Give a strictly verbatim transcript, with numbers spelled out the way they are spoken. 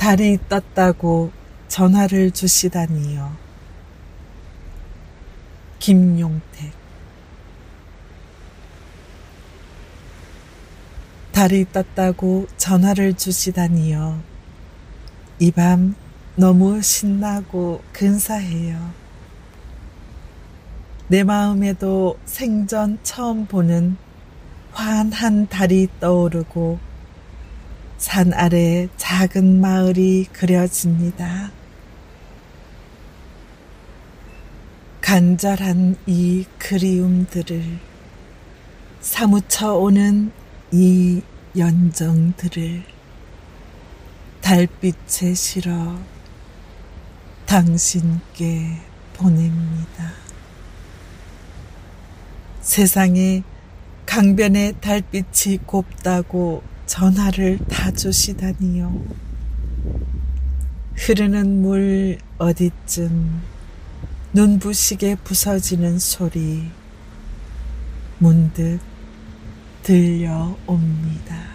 달이 떴다고 전화를 주시다니요. 김용택. 달이 떴다고 전화를 주시다니요. 이 밤 너무 신나고 근사해요. 내 마음에도 생전 처음 보는 환한 달이 떠오르고 산 아래 작은 마을이 그려집니다. 간절한 이 그리움들을, 사무쳐 오는 이 연정들을 달빛에 실어 당신께 보냅니다. 세상에 강변의 달빛이 곱다고 전화를 다 주시다니요. 흐르는 물 어디쯤 눈부시게 부서지는 소리 문득 들려옵니다.